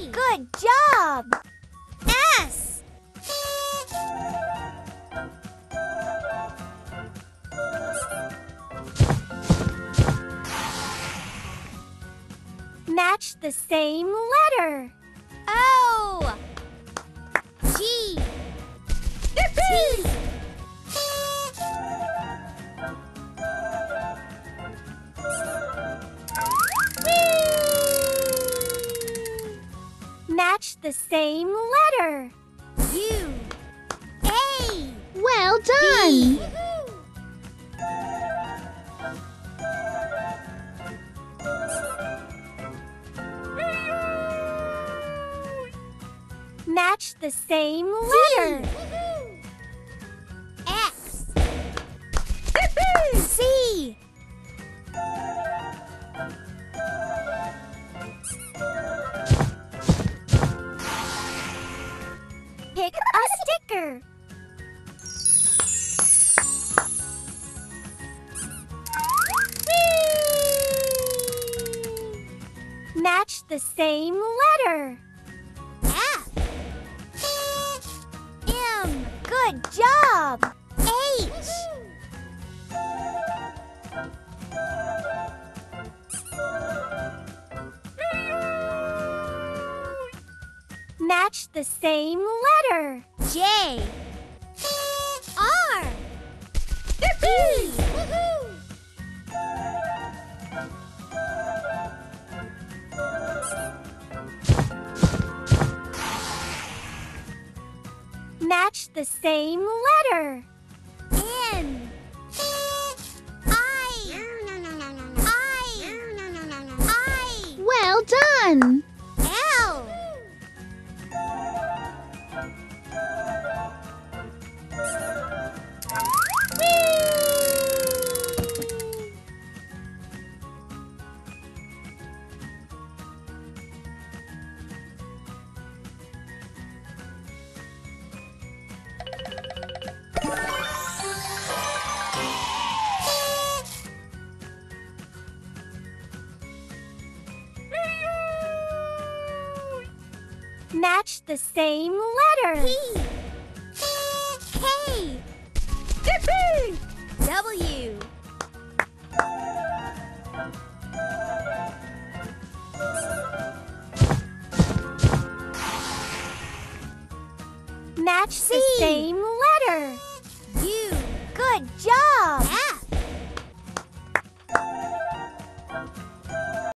Good job! S. Match the same letter. O. G. T. Match the same letter. U. A. Well done! B. Match the same letter. X. C. Pick a sticker. Match the same letter. F. M. Good job. H. Match the same letter. J. R. B. Match the same letter. N. I. I. Well done! L. Match the same letter. P. K. W. Match the same letter. U. Good job.